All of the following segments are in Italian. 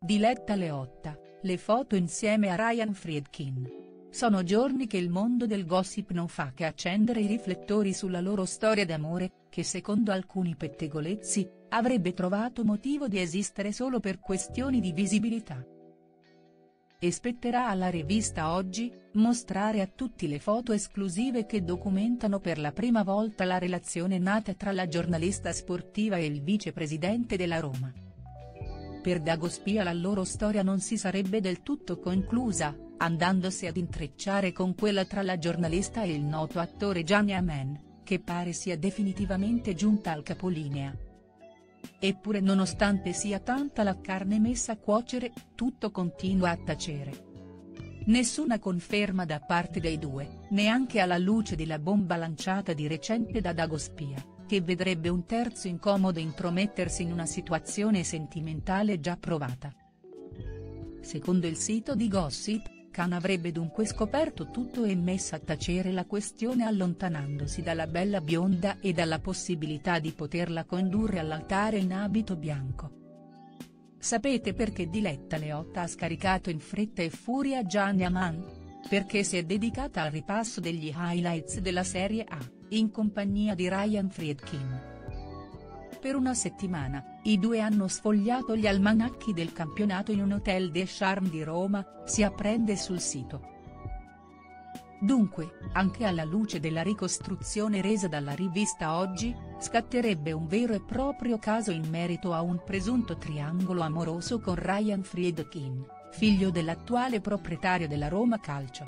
Diletta Leotta, le foto insieme a Ryan Friedkin. Sono giorni che il mondo del gossip non fa che accendere i riflettori sulla loro storia d'amore, che secondo alcuni pettegolezzi, avrebbe trovato motivo di esistere solo per questioni di visibilità. E spetterà alla rivista Oggi mostrare a tutti le foto esclusive che documentano per la prima volta la relazione nata tra la giornalista sportiva e il vicepresidente della Roma. Per Dagospia la loro storia non si sarebbe del tutto conclusa, andandosi ad intrecciare con quella tra la giornalista e il noto attore Gianni Amen, che pare sia definitivamente giunta al capolinea. Eppure nonostante sia tanta la carne messa a cuocere, tutto continua a tacere. Nessuna conferma da parte dei due, neanche alla luce della bomba lanciata di recente da Dagospia, che vedrebbe un terzo incomodo intromettersi in una situazione sentimentale già provata. Secondo il sito di Gossip, Khan avrebbe dunque scoperto tutto e messo a tacere la questione allontanandosi dalla bella bionda e dalla possibilità di poterla condurre all'altare in abito bianco. Sapete perché Diletta Leotta ha scaricato in fretta e furia Gianni Aman? Perché si è dedicata al ripasso degli highlights della Serie A, in compagnia di Ryan Friedkin. Per una settimana, i due hanno sfogliato gli almanacchi del campionato in un hotel des Charmes di Roma, si apprende sul sito. Dunque, anche alla luce della ricostruzione resa dalla rivista Oggi, scatterebbe un vero e proprio caso in merito a un presunto triangolo amoroso con Ryan Friedkin, figlio dell'attuale proprietario della Roma Calcio.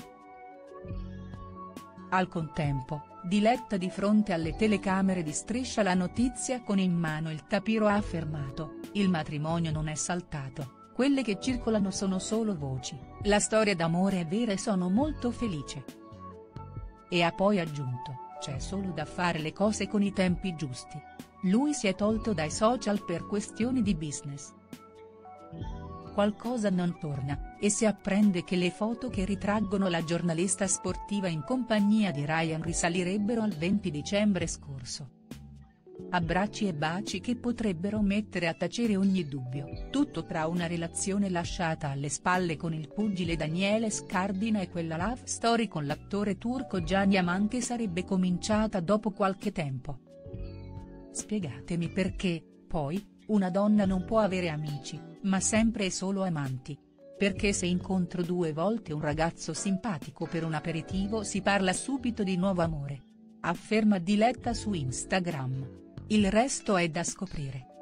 Al contempo, Diletta di fronte alle telecamere di Striscia la notizia con in mano il tapiro ha affermato: il matrimonio non è saltato, quelle che circolano sono solo voci, la storia d'amore è vera e sono molto felice. E ha poi aggiunto: c'è solo da fare le cose con i tempi giusti. Lui si è tolto dai social per questioni di business. Qualcosa non torna, e si apprende che le foto che ritraggono la giornalista sportiva in compagnia di Ryan risalirebbero al 20 dicembre scorso. Abbracci e baci che potrebbero mettere a tacere ogni dubbio, tutto tra una relazione lasciata alle spalle con il pugile Daniele Scardina e quella love story con l'attore turco Gianni Aman che sarebbe cominciata dopo qualche tempo. Spiegatemi perché, poi, una donna non può avere amici, ma sempre e solo amanti. Perché se incontro 2 volte un ragazzo simpatico per un aperitivo si parla subito di nuovo amore. Afferma Diletta su Instagram. Il resto è da scoprire.